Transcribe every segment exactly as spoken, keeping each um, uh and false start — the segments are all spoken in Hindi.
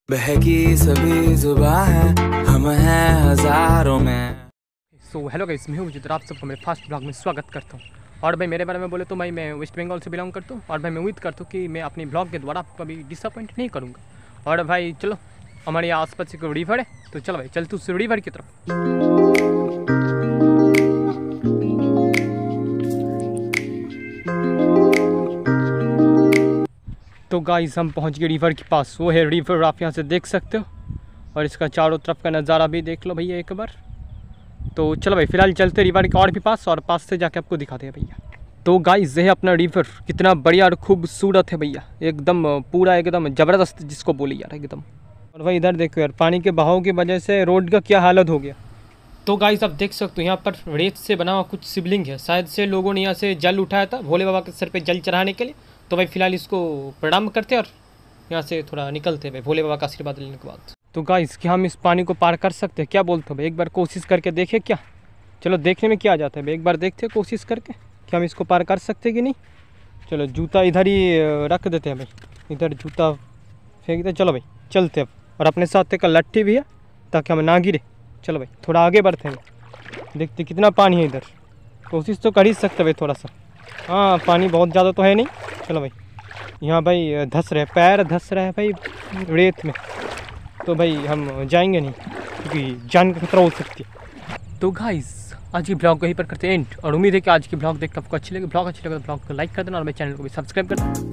बहकी सभी जुबां है, हम हैं हजारों में। सो हेलो गाइस, मैं हूं मुझे आप सबको मेरे फर्स्ट ब्लॉग में स्वागत करता हूं। और भाई मेरे बारे में बोले तो भाई मैं वेस्ट बंगाल से बिलोंग करता हूं। और भाई मैं उम्मीद करता हूं कि मैं अपनी ब्लॉग के द्वारा आपको कभी डिसअपॉइंट नहीं करूंगा। और भाई चलो, हमारे यहाँ आसपास एक रिवर है, तो चलो भाई चलते उस रिवर की तरफ। तो गाइस हम पहुंच गए रिवर के पास। वो है रिवर, आप यहाँ से देख सकते हो। और इसका चारों तरफ का नज़ारा भी देख लो भैया एक बार। तो चलो भाई फिलहाल चलते रिवर के और भी पास, और पास से जाके आपको दिखाते हैं भैया। तो गाइस ये है अपना रिवर, कितना बढ़िया और खूबसूरत है भैया, एकदम पूरा एकदम ज़बरदस्त जिसको बोली यार एकदम। और भाई इधर देखो यार, पानी के बहाव की वजह से रोड का क्या हालत हो गया। तो गाइस आप देख सकते हो यहाँ पर रेत से बना हुआ कुछ शिवलिंग है। शायद से लोगों ने यहाँ से जल उठाया था भोले बाबा के सर पे जल चढ़ाने के लिए। तो भाई फिलहाल इसको प्रणाम करते और यहाँ से थोड़ा निकलते भाई भोले बाबा का आशीर्वाद लेने के बाद। तो गाइस क्या हम इस पानी को पार कर सकते हैं, क्या बोलते हो भाई? एक बार कोशिश करके देखें क्या? चलो देखने में क्या आ जाता है भाई, एक बार देखते हैं कोशिश करके क्या हम इसको पार कर सकते हैं कि नहीं। चलो जूता इधर ही रख देते हैं भाई, इधर जूता फेंक दे। चलो भाई चलते अब, और अपने साथ एक लट्ठी भी है ताकि हम ना गिरे। चलो भाई थोड़ा आगे बढ़ते हैं, देखते कितना पानी है इधर। कोशिश तो कर ही सकते भाई थोड़ा सा। हाँ पानी बहुत ज़्यादा तो है नहीं। चलो भाई यहाँ भाई धस रहे, पैर धस रहे हैं भाई रेत में, तो भाई हम जाएंगे नहीं क्योंकि जान का खतरा हो सकती है। तो गाइस आज की ब्लॉग को यहीं पर करते हैं एंड, और उम्मीद है कि आज की ब्लॉग देख कर आपको अच्छी लगे। ब्लॉग अच्छी लगे तो ब्लॉग को लाइक कर देना और मेरे चैनल को भी सब्सक्राइब कर देना।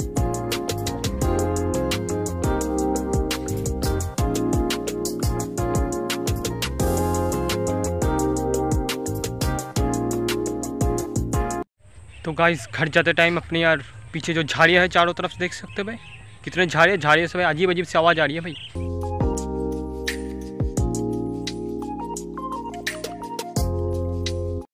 तो गाइस घर जाते टाइम अपने यार पीछे जो झाड़ियाँ है चारों तरफ से देख सकते हो भाई, कितने झाड़ियाँ झाड़ियों से भाई अजीब अजीब सी आवाज़ आ रही है भाई।